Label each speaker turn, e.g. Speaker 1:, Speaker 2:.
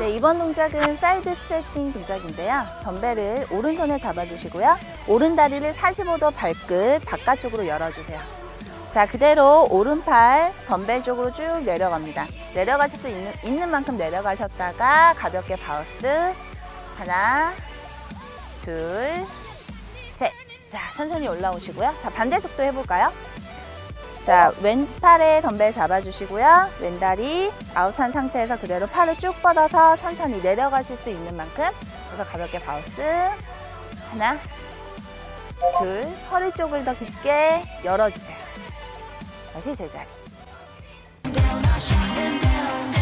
Speaker 1: 네, 이번 동작은 사이드 스트레칭 동작인데요. 덤벨을 오른손에 잡아주시고요. 오른다리를 45도 발끝 바깥쪽으로 열어주세요. 자, 그대로 오른팔 덤벨 쪽으로 쭉 내려갑니다. 내려가실 수 있는 만큼 내려가셨다가 가볍게 바우스. 하나, 둘, 셋. 자, 천천히 올라오시고요. 자, 반대 속도 해볼까요? 자, 왼팔에 덤벨 잡아주시고요. 왼다리 아웃한 상태에서 그대로 팔을 쭉 뻗어서 천천히 내려가실 수 있는 만큼. 그래서 가볍게 바우스. 하나, 둘, 허리 쪽을 더 깊게 열어주세요. 다시 제자리.